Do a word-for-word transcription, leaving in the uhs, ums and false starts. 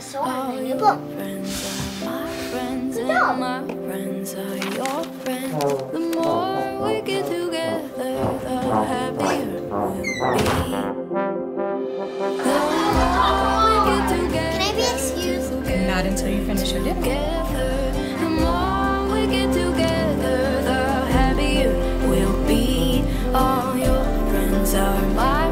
så lenge på. Ja. Can I be excused? Not until you finish your dinner. The more we get together, the happier we'll be. All your friends are my